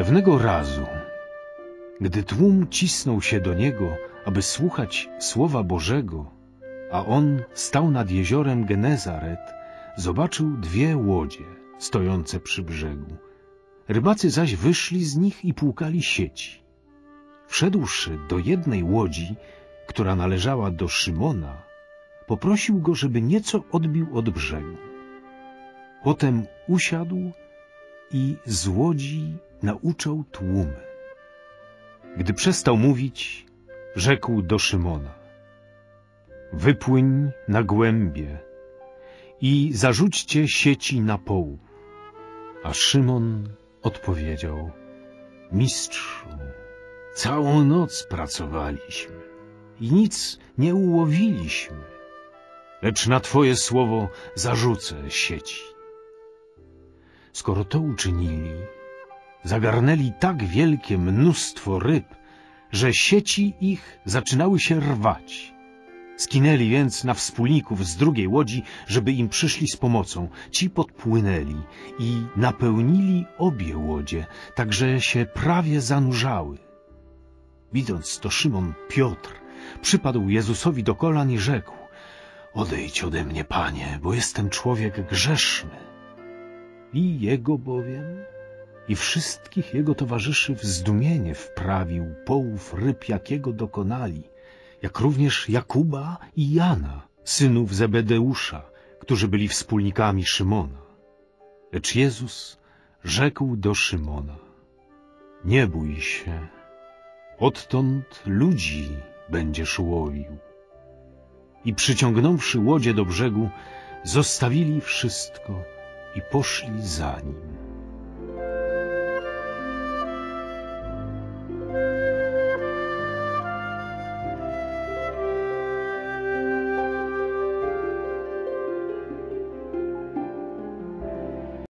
Pewnego razu, gdy tłum cisnął się do niego, aby słuchać słowa Bożego, a on stał nad jeziorem Genezaret, zobaczył dwie łodzie stojące przy brzegu. Rybacy zaś wyszli z nich i płukali sieci. Wszedłszy do jednej łodzi, która należała do Szymona, poprosił go, żeby nieco odbił od brzegu. Potem usiadł i z łodzi nauczał tłumy. Gdy przestał mówić, rzekł do Szymona: wypłyń na głębie i zarzućcie sieci na połów. A Szymon odpowiedział: Mistrzu, całą noc pracowaliśmy i nic nie ułowiliśmy, lecz na Twoje słowo zarzucę sieci. Skoro to uczynili, zagarnęli tak wielkie mnóstwo ryb, że sieci ich zaczynały się rwać. Skinęli więc na wspólników z drugiej łodzi, żeby im przyszli z pomocą. Ci podpłynęli i napełnili obie łodzie, tak że się prawie zanurzały. Widząc to, Szymon Piotr przypadł Jezusowi do kolan i rzekł: odejdź ode mnie, Panie, bo jestem człowiek grzeszny. I jego bowiem i wszystkich jego towarzyszy w zdumienie wprawił połów ryb, jakiego dokonali, jak również Jakuba i Jana, synów Zebedeusza, którzy byli wspólnikami Szymona. Lecz Jezus rzekł do Szymona: nie bój się, odtąd ludzi będziesz łowił. I przyciągnąwszy łodzie do brzegu, zostawili wszystko i poszli za nim.